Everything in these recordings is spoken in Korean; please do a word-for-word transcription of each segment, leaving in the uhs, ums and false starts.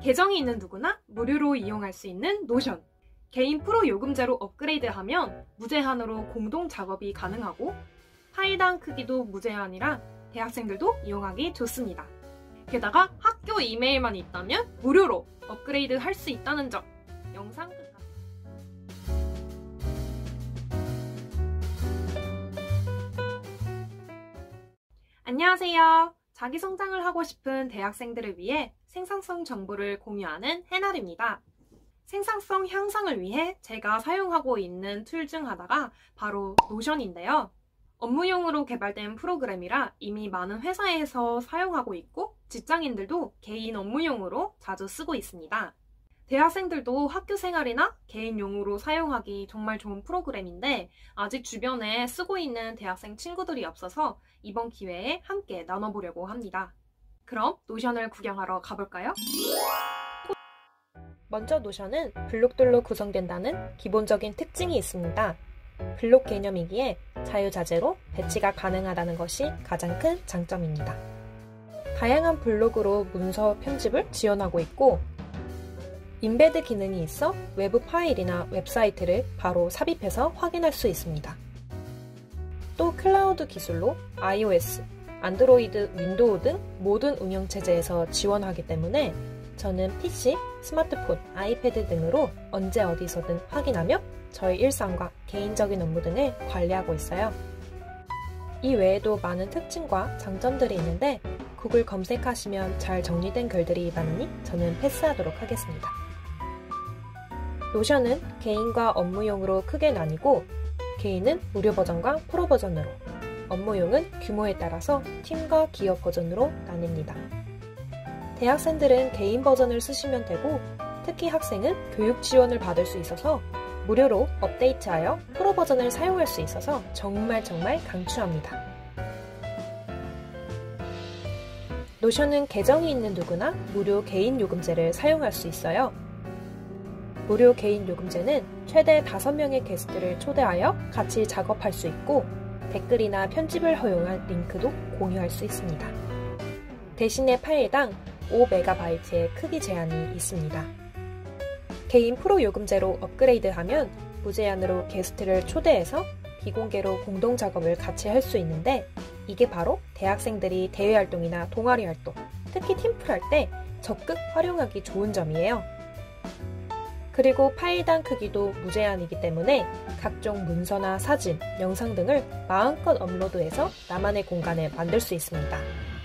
계정이 있는 누구나 무료로 이용할 수 있는 노션. 개인 프로 요금제로 업그레이드하면 무제한으로 공동 작업이 가능하고 파일당 크기도 무제한이라 대학생들도 이용하기 좋습니다. 게다가 학교 이메일만 있다면 무료로 업그레이드 할 수 있다는 점. 영상 끝. 안녕하세요. 자기 성장을 하고 싶은 대학생들을 위해 생산성 정보를 공유하는 해날입니다. 생산성 향상을 위해 제가 사용하고 있는 툴 중 하나가 바로 노션인데요. 업무용으로 개발된 프로그램이라 이미 많은 회사에서 사용하고 있고 직장인들도 개인 업무용으로 자주 쓰고 있습니다. 대학생들도 학교 생활이나 개인용으로 사용하기 정말 좋은 프로그램인데 아직 주변에 쓰고 있는 대학생 친구들이 없어서 이번 기회에 함께 나눠보려고 합니다. 그럼 노션을 구경하러 가볼까요? 먼저 노션은 블록들로 구성된다는 기본적인 특징이 있습니다. 블록 개념이기에 자유자재로 배치가 가능하다는 것이 가장 큰 장점입니다. 다양한 블록으로 문서 편집을 지원하고 있고 인베드 기능이 있어 외부 파일이나 웹사이트를 바로 삽입해서 확인할 수 있습니다. 또 클라우드 기술로 iOS, 안드로이드, 윈도우 등 모든 운영체제에서 지원하기 때문에 저는 피씨, 스마트폰, 아이패드 등으로 언제 어디서든 확인하며 저의 일상과 개인적인 업무 등을 관리하고 있어요. 이 외에도 많은 특징과 장점들이 있는데 구글 검색하시면 잘 정리된 글들이 많으니 저는 패스하도록 하겠습니다. 노션은 개인과 업무용으로 크게 나뉘고 개인은 무료 버전과 프로 버전으로, 업무용은 규모에 따라서 팀과 기업 버전으로 나뉩니다. 대학생들은 개인 버전을 쓰시면 되고 특히 학생은 교육 지원을 받을 수 있어서 무료로 업데이트하여 프로 버전을 사용할 수 있어서 정말 정말 강추합니다. 노션은 계정이 있는 누구나 무료 개인 요금제를 사용할 수 있어요. 무료 개인 요금제는 최대 다섯 명의 게스트를 초대하여 같이 작업할 수 있고 댓글이나 편집을 허용한 링크도 공유할 수 있습니다. 대신에 파일당 오 메가바이트의 크기 제한이 있습니다. 개인 프로 요금제로 업그레이드하면 무제한으로 게스트를 초대해서 비공개로 공동 작업을 같이 할 수 있는데 이게 바로 대학생들이 대외활동이나 동아리활동, 특히 팀플 할 때 적극 활용하기 좋은 점이에요. 그리고 파일당 크기도 무제한이기 때문에 각종 문서나 사진, 영상 등을 마음껏 업로드해서 나만의 공간을 만들 수 있습니다.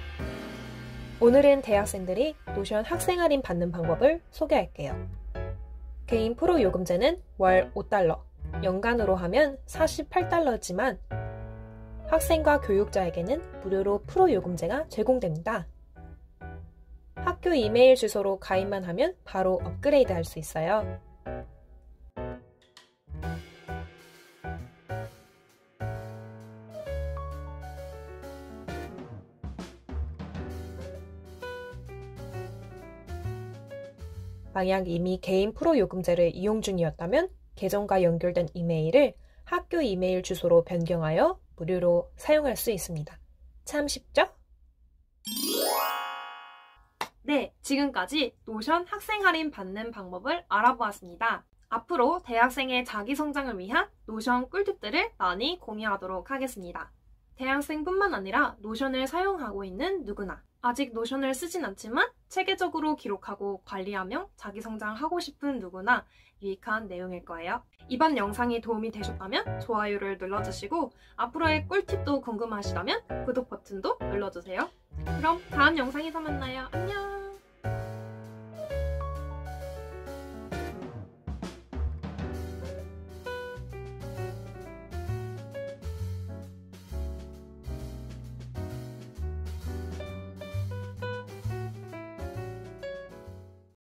오늘은 대학생들이 노션 학생 할인 받는 방법을 소개할게요. 개인 프로 요금제는 월 오 달러, 연간으로 하면 사십팔 달러지만 학생과 교육자에게는 무료로 프로 요금제가 제공됩니다. 학교 이메일 주소로 가입만 하면 바로 업그레이드 할 수 있어요. 만약 이미 개인 프로 요금제를 이용 중이었다면 계정과 연결된 이메일을 학교 이메일 주소로 변경하여 무료로 사용할 수 있습니다. 참 쉽죠? 네, 지금까지 노션 학생 할인 받는 방법을 알아보았습니다. 앞으로 대학생의 자기 성장을 위한 노션 꿀팁들을 많이 공유하도록 하겠습니다. 대학생뿐만 아니라 노션을 사용하고 있는 누구나 아직 노션을 쓰진 않지만 체계적으로 기록하고 관리하며 자기 성장하고 싶은 누구나 유익한 내용일 거예요. 이번 영상이 도움이 되셨다면 좋아요를 눌러주시고 앞으로의 꿀팁도 궁금하시다면 구독 버튼도 눌러주세요. 그럼 다음 영상에서 만나요. 안녕!